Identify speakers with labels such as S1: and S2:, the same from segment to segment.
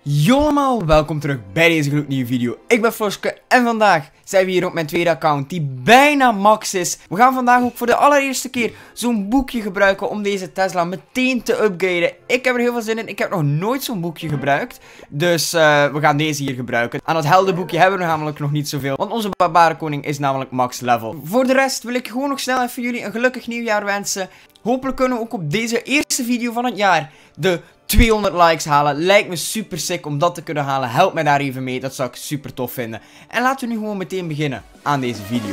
S1: Yo allemaal, welkom terug bij deze gloednieuwe video. Ik ben Floske en vandaag zijn we hier op mijn tweede account die bijna max is. We gaan vandaag ook voor de allereerste keer zo'n boekje gebruiken om deze Tesla meteen te upgraden. Ik heb er heel veel zin in, ik heb nog nooit zo'n boekje gebruikt. Dus we gaan deze hier gebruiken. Aan het heldenboekje hebben we namelijk nog niet zoveel, want onze barbarenkoning is namelijk max level. Voor de rest wil ik gewoon nog snel even jullie een gelukkig nieuwjaar wensen. Hopelijk kunnen we ook op deze eerste video van het jaar de 200 likes halen. Lijkt me super sick om dat te kunnen halen. Help mij daar even mee. Dat zou ik super tof vinden. En laten we nu gewoon meteen beginnen aan deze video.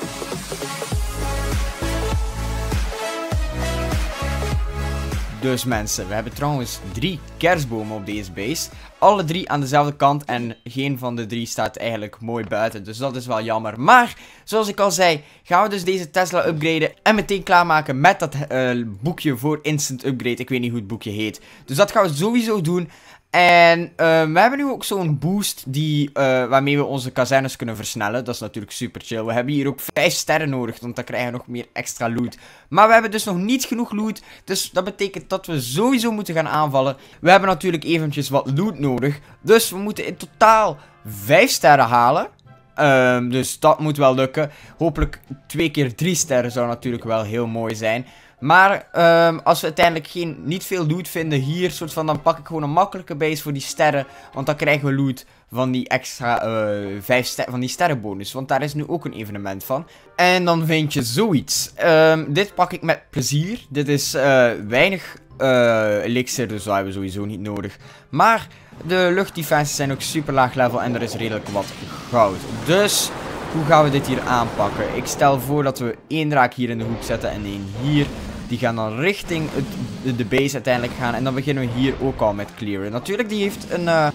S1: Dus mensen, we hebben trouwens 3 kerstbomen op deze base. Alle 3 aan dezelfde kant en geen van de 3 staat eigenlijk mooi buiten. Dus dat is wel jammer. Maar, zoals ik al zei, gaan we dus deze Tesla upgraden en meteen klaarmaken met dat boekje voor instant upgrade. Ik weet niet hoe het boekje heet. Dus dat gaan we sowieso doen. En we hebben nu ook zo'n boost waarmee we onze kazernes kunnen versnellen. Dat is natuurlijk super chill. We hebben hier ook 5 sterren nodig, want dan krijgen we nog meer extra loot. Maar we hebben dus nog niet genoeg loot. Dus dat betekent dat we sowieso moeten gaan aanvallen. We hebben natuurlijk eventjes wat loot nodig. Dus we moeten in totaal 5 sterren halen. Dus dat moet wel lukken. Hopelijk 2 keer 3 sterren zou natuurlijk wel heel mooi zijn. Maar als we uiteindelijk niet veel loot vinden hier, dan pak ik gewoon een makkelijke base voor die sterren. Want dan krijgen we loot van die extra 5 van die sterrenbonus. Want daar is nu ook een evenement van. En dan vind je zoiets. Dit pak ik met plezier. Dit is weinig elixir, dus dat hebben we sowieso niet nodig. Maar de luchtdefenses zijn ook super laag level en er is redelijk wat goud. Dus hoe gaan we dit hier aanpakken? Ik stel voor dat we 1 draak hier in de hoek zetten en 1 hier. Die gaan dan richting de base uiteindelijk gaan. En dan beginnen we hier ook al met clearen. Natuurlijk, die heeft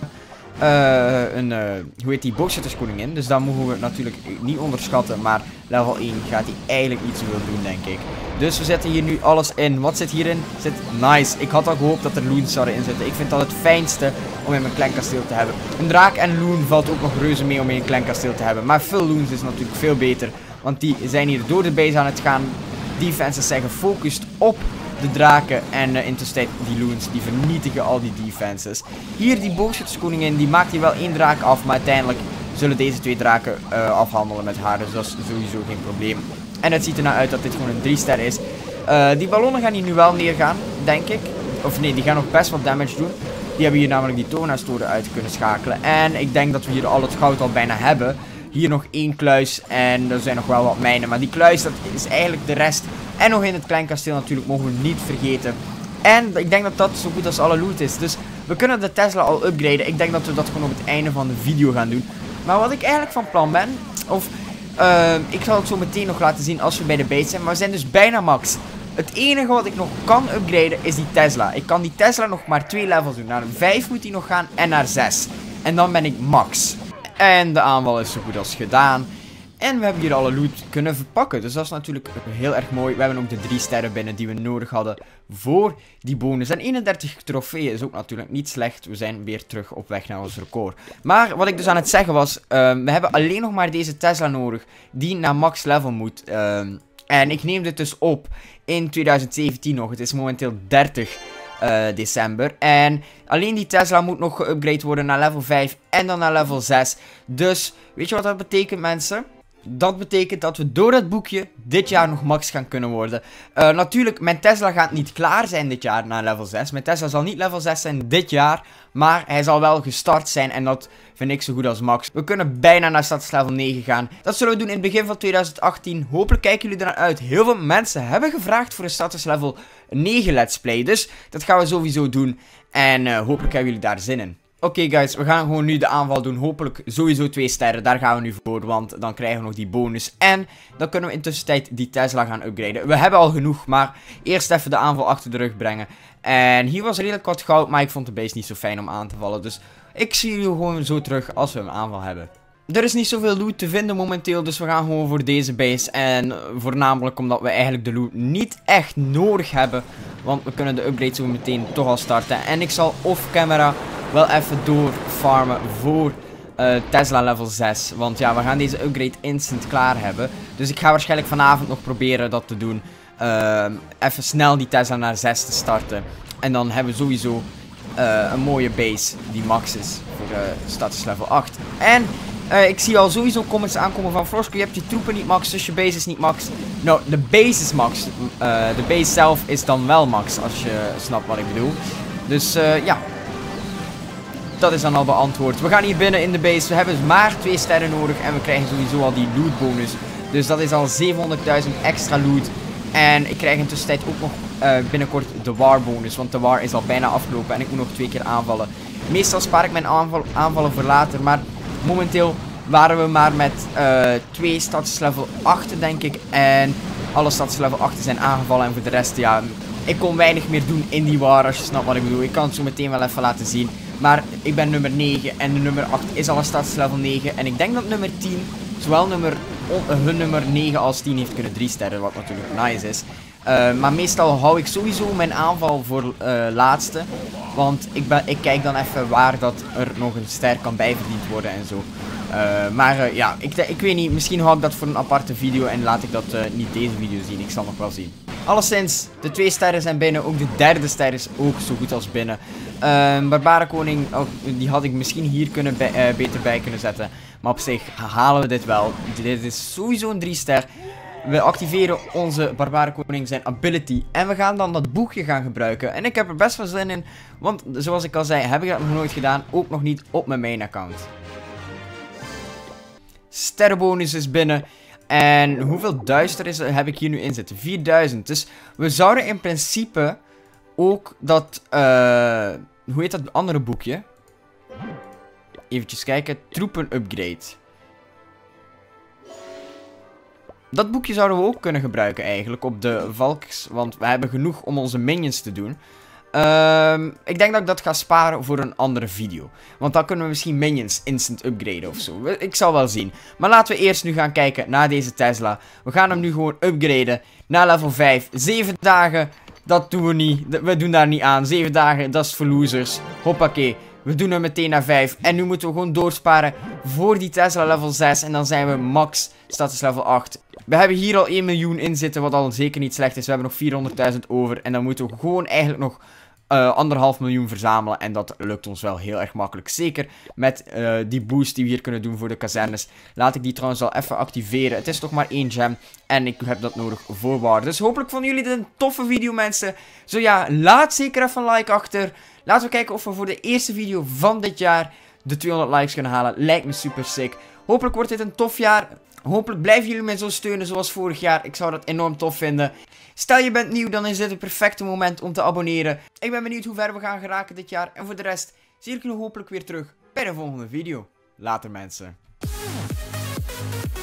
S1: hoe heet die, boogschutterskoningin. Dus daar mogen we natuurlijk niet onderschatten. Maar level 1 gaat hij eigenlijk niet zoveel doen, denk ik. Dus we zetten hier nu alles in. Wat zit hierin? Nice. Ik had al gehoopt dat er loons zouden in zitten. Ik vind dat het fijnste om in mijn kleinkasteel te hebben. Een draak en loon valt ook nog reuze mee om in een kleinkasteel te hebben. Maar veel loons is natuurlijk veel beter. Want die zijn hier door de base aan het gaan. Defenses zijn gefocust op de draken en in tussentijd die loons, die vernietigen al die defenses. Hier die boogschutterskoningin, die maakt hier wel 1 draak af, maar uiteindelijk zullen deze 2 draken afhandelen met haar, dus dat is sowieso geen probleem. En het ziet er nou uit dat dit gewoon een 3-ster is. Die ballonnen gaan hier nu wel neergaan, denk ik. Of nee, die gaan nog best wat damage doen. Die hebben hier namelijk die tonastoren uit kunnen schakelen. En ik denk dat we hier al het goud al bijna hebben. Hier nog 1 kluis en er zijn nog wel wat mijnen. Maar die kluis, dat is eigenlijk de rest. En nog in het kleinkasteel natuurlijk, mogen we niet vergeten. En ik denk dat dat zo goed als alle loot is. Dus we kunnen de Tesla al upgraden. Ik denk dat we dat gewoon op het einde van de video gaan doen. Maar wat ik eigenlijk van plan ben, ik zal het zo meteen nog laten zien als we bij de base zijn. Maar we zijn dus bijna max. Het enige wat ik nog kan upgraden is die Tesla. Ik kan die Tesla nog maar 2 levels doen. Naar 5 moet die nog gaan en naar 6. En dan ben ik max. En de aanval is zo goed als gedaan. En we hebben hier alle loot kunnen verpakken. Dus dat is natuurlijk heel erg mooi. We hebben ook de 3 sterren binnen die we nodig hadden voor die bonus. En 31 trofeeën is ook natuurlijk niet slecht. We zijn weer terug op weg naar ons record. Maar wat ik dus aan het zeggen was, we hebben alleen nog maar deze Tesla nodig die naar max level moet. En ik neem dit dus op in 2017 nog. Het is momenteel 30 december. En alleen die Tesla moet nog geüpgrade worden naar level 5 en dan naar level 6. Dus, weet je wat dat betekent, mensen? Dat betekent dat we door het boekje dit jaar nog max gaan kunnen worden. Natuurlijk, mijn Tesla gaat niet klaar zijn dit jaar naar level 6. Mijn Tesla zal niet level 6 zijn dit jaar. Maar hij zal wel gestart zijn en dat vind ik zo goed als max. We kunnen bijna naar status level 9 gaan. Dat zullen we doen in het begin van 2018. Hopelijk kijken jullie ernaar uit. Heel veel mensen hebben gevraagd voor een status level 9 let's play. Dus dat gaan we sowieso doen. En hopelijk hebben jullie daar zin in. Oké, guys, we gaan gewoon nu de aanval doen. Hopelijk sowieso 2 sterren. Daar gaan we nu voor, want dan krijgen we nog die bonus. En dan kunnen we intussen tijd die Tesla gaan upgraden. We hebben al genoeg, maar eerst even de aanval achter de rug brengen. En hier was redelijk wat goud, maar ik vond de base niet zo fijn om aan te vallen. Dus ik zie jullie gewoon zo terug als we een aanval hebben. Er is niet zoveel loot te vinden momenteel, dus we gaan gewoon voor deze base. En voornamelijk omdat we eigenlijk de loot niet echt nodig hebben. Want we kunnen de upgrade zo meteen toch al starten. En ik zal off-camera wel even doorfarmen voor Tesla level 6. Want ja, we gaan deze upgrade instant klaar hebben. Dus ik ga waarschijnlijk vanavond nog proberen dat te doen. Even snel die Tesla naar 6 te starten. En dan hebben we sowieso een mooie base die max is voor status level 8. En ik zie al sowieso comments aankomen van Frosco, je hebt je troepen niet max, dus je base is niet max. Nou, de base is max. De base zelf is dan wel max, als je snapt wat ik bedoel. Dus ja, dat is dan al beantwoord. We gaan hier binnen in de base, we hebben maar 2 sterren nodig en we krijgen sowieso al die loot bonus. Dus dat is al 700.000 extra loot. En ik krijg in tussentijd ook nog binnenkort de war bonus, want de war is al bijna afgelopen en ik moet nog 2 keer aanvallen. Meestal spaar ik mijn aanvallen voor later, maar momenteel waren we maar met 2 status level 8 denk ik. En alle status level 8 zijn aangevallen en voor de rest, ja, ik kon weinig meer doen in die war, als je snapt wat ik bedoel. Ik kan het zo meteen wel even laten zien. Maar ik ben nummer 9 en de nummer 8 is al een status level 9. En ik denk dat nummer 10, zowel hun nummer 9 als 10 heeft kunnen 3 sterren, wat natuurlijk nice is. Maar meestal hou ik sowieso mijn aanval voor laatste. Want ik kijk dan even waar dat er nog een ster kan bijverdiend worden en zo. Maar ja, ik weet niet, misschien hou ik dat voor een aparte video en laat ik dat niet deze video zien. Ik zal nog wel zien. Alleszins, de 2 sterren zijn binnen, ook de 3e ster is ook zo goed als binnen. Barbarenkoning, die had ik misschien hier beter bij kunnen zetten. Maar op zich halen we dit wel. Dit is sowieso een 3 ster. We activeren onze Barbarenkoning zijn ability. En we gaan dan dat boekje gaan gebruiken. En ik heb er best wel zin in. Want zoals ik al zei, heb ik dat nog nooit gedaan. Ook nog niet op mijn main account. Sterrenbonus is binnen. En hoeveel duister heb ik hier nu in zitten? 4000. Dus we zouden in principe ook dat... hoe heet dat andere boekje? Eventjes kijken. Troepen upgrade. Dat boekje zouden we ook kunnen gebruiken eigenlijk op de Valks. Want we hebben genoeg om onze minions te doen. Ik denk dat ik dat ga sparen voor een andere video. Want dan kunnen we misschien minions instant upgraden of zo. Ik zal wel zien. Maar laten we eerst nu gaan kijken naar deze Tesla. We gaan hem nu gewoon upgraden naar level 5. 7 dagen, dat doen we niet. We doen daar niet aan. 7 dagen, dat is voor losers. Hoppakee. We doen hem meteen naar 5. En nu moeten we gewoon doorsparen voor die Tesla level 6. En dan zijn we max status level 8. We hebben hier al 1 miljoen in zitten, wat al zeker niet slecht is. We hebben nog 400.000 over. En dan moeten we gewoon eigenlijk nog 1,5 miljoen verzamelen. En dat lukt ons wel heel erg makkelijk. Zeker met die boost die we hier kunnen doen voor de kazernes. Laat ik die trouwens al even activeren. Het is toch maar 1 gem. En ik heb dat nodig voor waar. Dus hopelijk vonden jullie dit een toffe video, mensen. Zo ja, laat zeker even een like achter. Laten we kijken of we voor de eerste video van dit jaar de 200 likes kunnen halen. Lijkt me super sick. Hopelijk wordt dit een tof jaar. Hopelijk blijven jullie mij zo steunen zoals vorig jaar. Ik zou dat enorm tof vinden. Stel je bent nieuw, dan is dit het perfecte moment om te abonneren. Ik ben benieuwd hoe ver we gaan geraken dit jaar. En voor de rest zie ik jullie hopelijk weer terug bij de volgende video. Later mensen.